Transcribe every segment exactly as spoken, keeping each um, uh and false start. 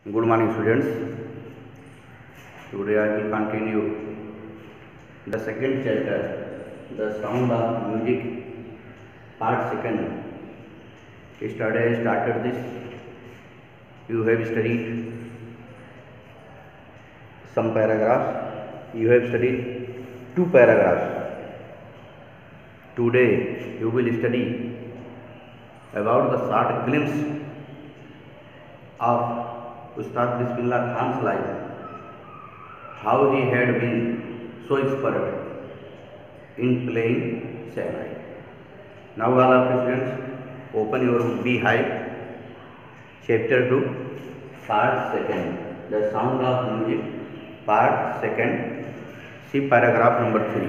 Good morning, students. Today I will continue the second chapter, the sound of music, part second. Yesterday I started this. You have studied some paragraphs. You have studied two paragraphs. Today you will study about the short glimpse of Ustad Bismillah Khan's life, how he had been so expert in playing Shehnai. Now all of you students, open your Beehive, chapter two, part second, the sound of music, part second, see paragraph number three.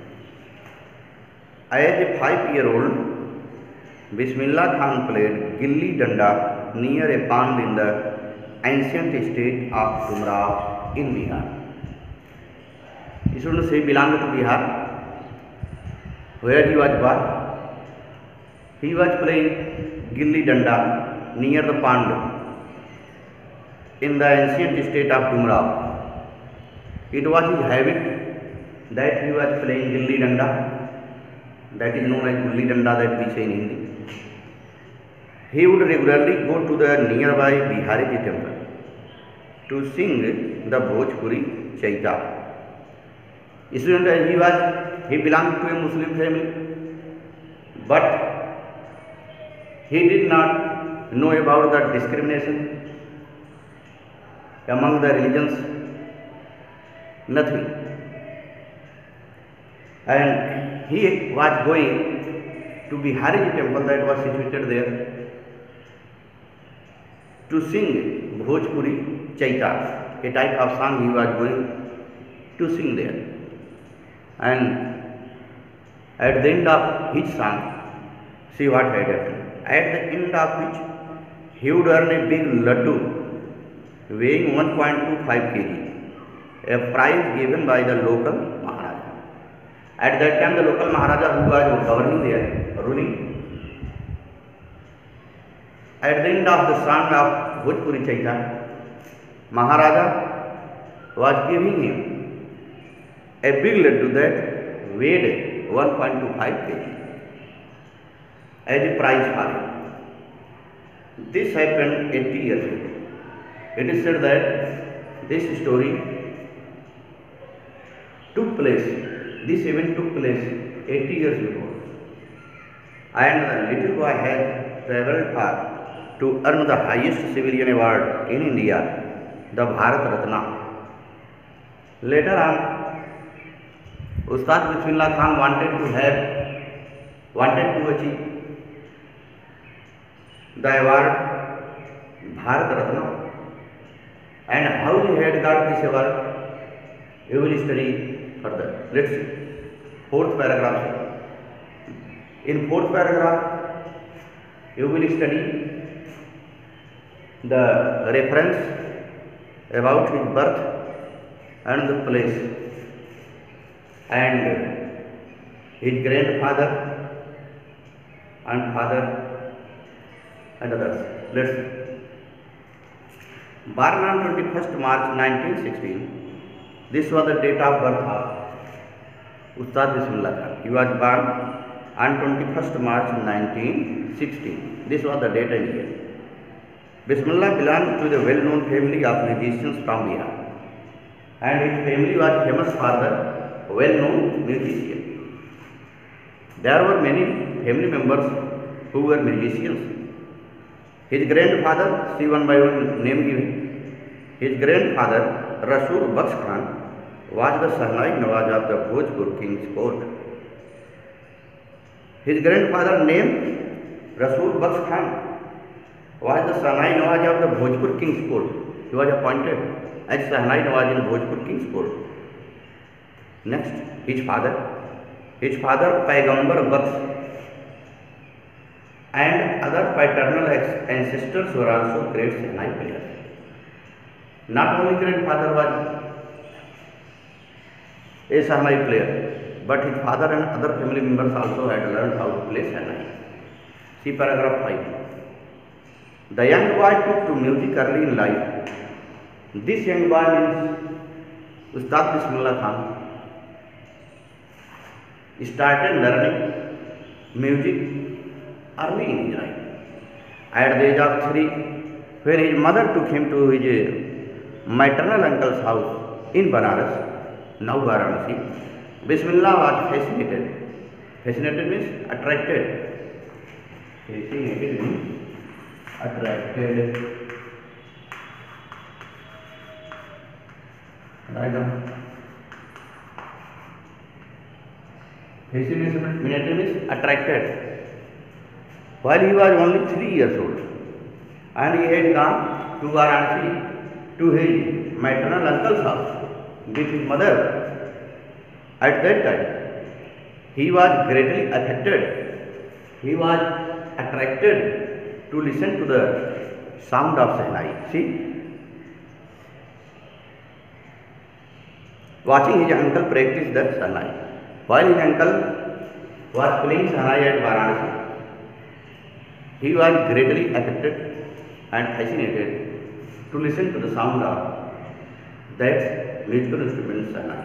As a five-year-old, Bismillah Khan played gilli danda near a pond in the ancient state of Dumrav in Bihar. Students, he belonged to Bihar, where he was born. He was playing gilli danda near the pond in the ancient state of Dumrav. It was his habit that he was playing gilli danda, that is known as gilli danda that we say in Hindi. He would regularly go to the nearby Bihariji temple to sing the Bhojpuri Chaita. Student, as he was, he belonged to a Muslim family, but he did not know about the discrimination among the religions, nothing. And he was going to Bihariji temple that was situated there to sing Bhojpuri Chaita, a type of song he was going to sing there. And at the end of his song, see what had happened. At the end of which, he would earn a big laddu weighing one point two five kilograms, a prize given by the local Maharaja. At that time, the local Maharaja who was governing there, ruling, at the end of the song of Bhojpuri Chaita, Maharaja was giving him a big laddu that weighed one point two five kilograms as a prize for him. This happened eighty years ago. It is said that this story took place, this event took place eighty years ago, and the little boy had travelled far to earn the highest civilian award in India, the Bharat Ratna. Later on, Ustad Bismillah Khan wanted to have, wanted to achieve the award Bharat Ratna. And how he had got this award, you will study further. Let's see. Fourth paragraph. In fourth paragraph, you will study the reference about his birth and the place and his grandfather and father and others. Let's see. Born on twenty-first March nineteen sixteen, this was the date of birth of Ustad Bismillah Khan. He was born on twenty-first March nineteen sixteen. This was the date and year. Bismillah belonged to the well-known family of musicians from Bihar, and his family was famous for the well-known musician. There were many family members who were musicians. His grandfather, see one by one name given, his grandfather, Rasool Bakhsh Khan, was the Shehnai Nawaz of the Bhojpur King's court. His grandfather named Rasool Bakhsh Khan was the Shehnai Nawaz of the Bhojpur King's court. He was appointed as Shehnai Nawaz in Bhojpur King's court. Next, his father, his father Paigambar Bakhsh and other paternal ancestors were also great Shehnai players. Not only grandfather was a Shehnai player, but his father and other family members also had learned how to play Shehnai. See paragraph five. The young boy took to music early in life This young boy means Ustad Bismillah Khan started learning music early in his life. At the age of three, when his mother took him to his maternal uncle's house in Banaras, now Varanasi, Bismillah was fascinated. Fascinated means attracted. Fascinated means attracted. Right now. Fascinated means attracted. While he was only three years old, and he had gone to Varanasi to his maternal uncle's house with his mother. At that time, he was greatly affected. He was attracted to listen to the sound of Shehnai. See, watching his uncle practice the Shehnai. While his uncle was playing Shehnai at Varanasi, he was greatly affected and fascinated to listen to the sound of that musical instrument Shehnai.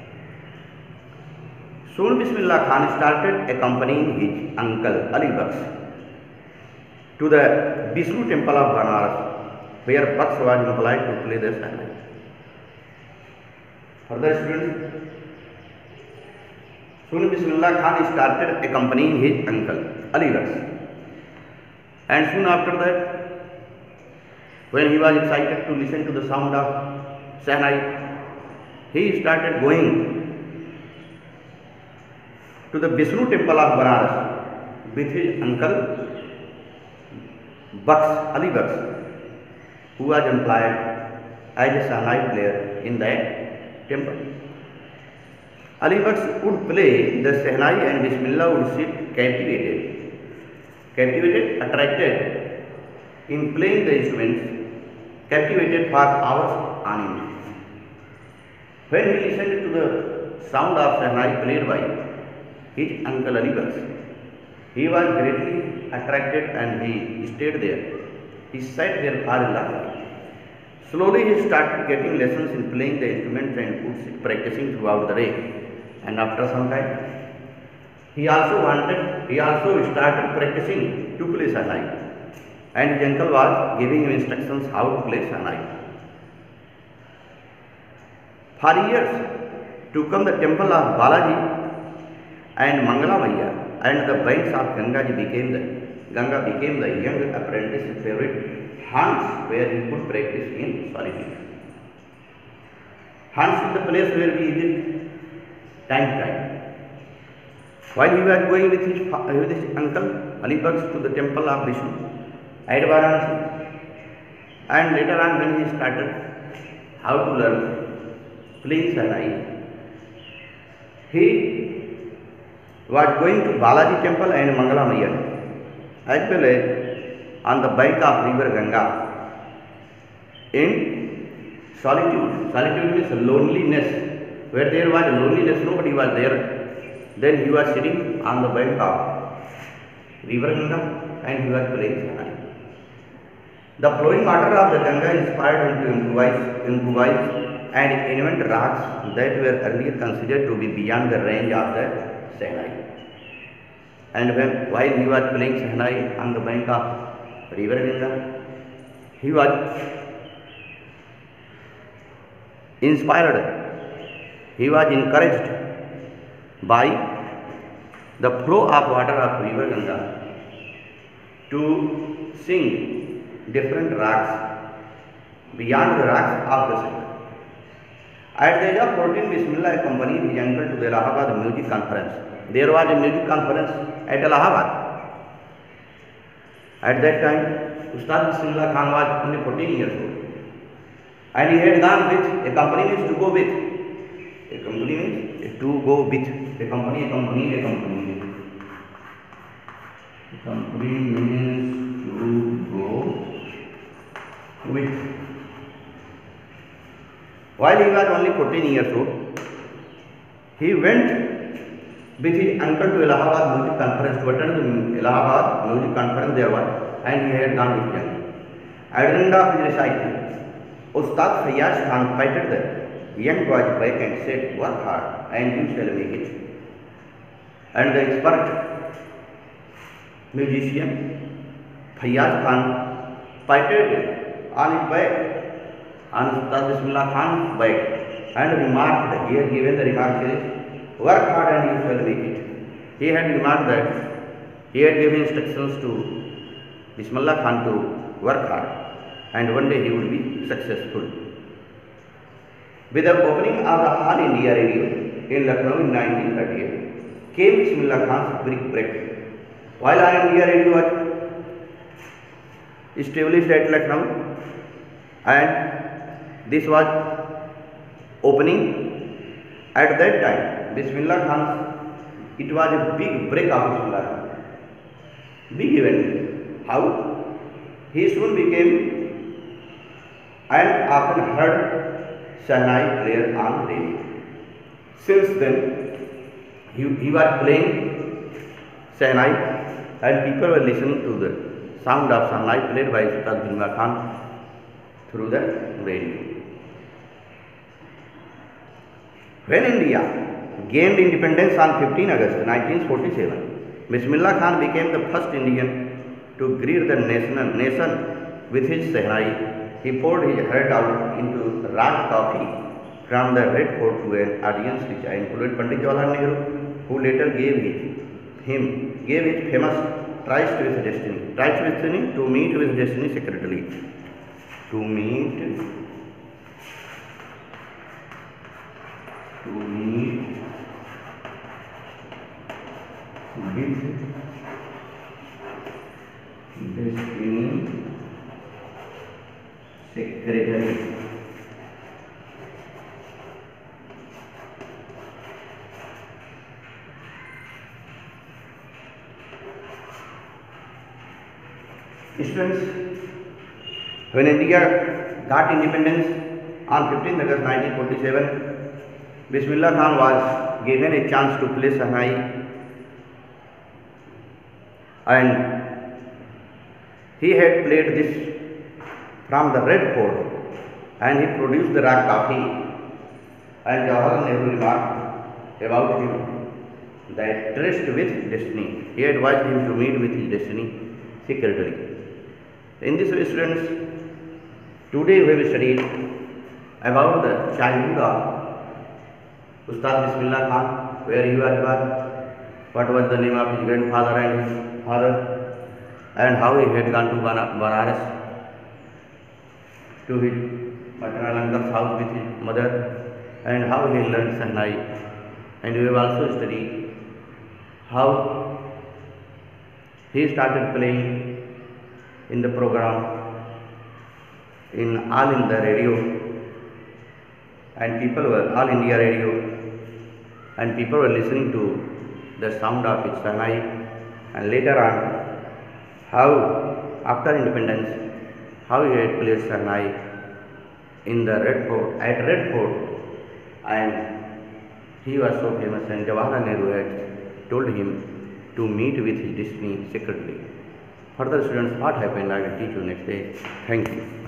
Soon Bismillah Khan started accompanying his uncle Ali Baksh to the Vishnu temple of Banaras, where Baksh was employed to play the Shehnai. Further students, soon Bismillah Khan started accompanying his uncle Ali Baksh. And soon after that, when he was excited to listen to the sound of Shehnai, he started going to the Vishnu temple of Banaras with his uncle Baksh, Ali Baksh, who was employed as a Shehnai player in that temple. Ali Baksh would play the Shehnai and Bismillah would sit captivated, captivated, attracted in playing the instruments, captivated for hours on end. When he listened to the sound of Shehnai played by his uncle Ali Baksh, he was greatly attracted and he stayed there. He sat there for a long time. Slowly he started getting lessons in playing the instruments and would sit practicing throughout the day. And after some time, he also wanted, he also started practicing to play Shehnai. And his uncle was giving him instructions how to play Shehnai. For years, to come the temple of Balaji and Mangala Maiya and the banks of Ganga became the Ganga became the young apprentice's favorite haunts where he could practice in solitude. Haunts is the place where we visit time to time. While he was going with his, with his uncle Ali Baksh to the temple of Vishnu at Varanasi, and later on when he started how to learn playing Shehnai, he was going to Balaji temple and Mangala Maiya, as well as on the bank of river Ganga in solitude. Solitude means loneliness. Where there was loneliness, nobody was there. Then he was sitting on the bank of river Ganga and he was playing Shehnai. The flowing water of the Ganga inspired him to improvise, improvise and invent rags that were earlier considered to be beyond the range of the Shehnai. And when while he was playing Shehnai on the bank of river Ganga, he was inspired, he was encouraged by the flow of water of river Ganga to sing different rags beyond the rags of the Shehnai. At the age of fourteen, Bismillah accompanied his uncle to the Allahabad music conference. There was a music conference at Allahabad. At that time, Ustad Bismillah Khan was only fourteen years old. And he had gone with a company means to go with. A company means to go with. A company, a company, a company. A company means to go with. While he was only fourteen years old, he went with his uncle to Allahabad music conference to attend the Allahabad music conference there was, and he had gone with his uncle. At the end of his recital, Ustad Fayyaz Khan patted the young boy's back and said, "Work hard and you shall make it." And the expert musician Fayyaz Khan patted on his back, on Ustad Bismillah Khan's back, and remarked, he had given the remark is, "Work hard and you shall make it." He had remarked that he had given instructions to Bismillah Khan to work hard and one day he would be successful. With the opening of the All India Radio in Lucknow in nineteen thirty-eight, came Bismillah Khan's big break. While All India Radio was established at Lucknow and this was opening at that time, Bismillah Khan's, it was a big break of Bismillah Khan. Big event. How? He soon became and often heard Shehnai player on radio. Since then, he, he was playing Shehnai and people were listening to the sound of Shehnai played by Ustad Bismillah Khan through the radio. When India gained independence on fifteenth August nineteen forty-seven, Bismillah Khan became the first Indian to greet the nation, nation with his Shehnai. He poured his heart out into rag coffee from the Red Fort to an audience which included Pandit Jawaharlal Nehru, who later gave his, him gave his famous Tryst with Destiny. Tryst with Destiny, to meet with destiny secretly. To meet, to meet with Destiny secretary. Students, when India got independence on fifteenth August nineteen forty-seven, Bismillah Khan was given a chance to play Shehnai and he had played this from the Red Fort and he produced the rag coffee, and Jawaharlal Nehru remarked about him that tryst with destiny. He advised him to meet with his destiny secretly. In this way, students, today we have studied about the childhood of Ustad Bismillah Khan, where he was born, what was the name of his grandfather and his father, and how he had gone to Banaras to his maternal uncle's house with his mother, and how he learned Shehnai. And we have also studied how he started playing in the program in All India Radio, and people were All India Radio, and people were listening to the sound of his Shehnai. And later on, how after independence, how he had played Shehnai in the Red Fort, at Red Fort, and he was so famous, and Jawaharlal Nehru had told him to meet with his destiny secretly. Further, students, what happened I will teach you next day. Thank you.